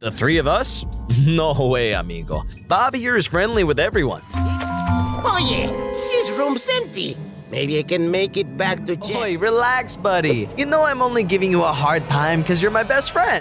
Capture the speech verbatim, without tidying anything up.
The three of us? No way, amigo. Bobby here is friendly with everyone. Oh yeah, his room's empty. Maybe I can make it back to Jess. Oi, relax, buddy. You know I'm only giving you a hard time because you're my best friend.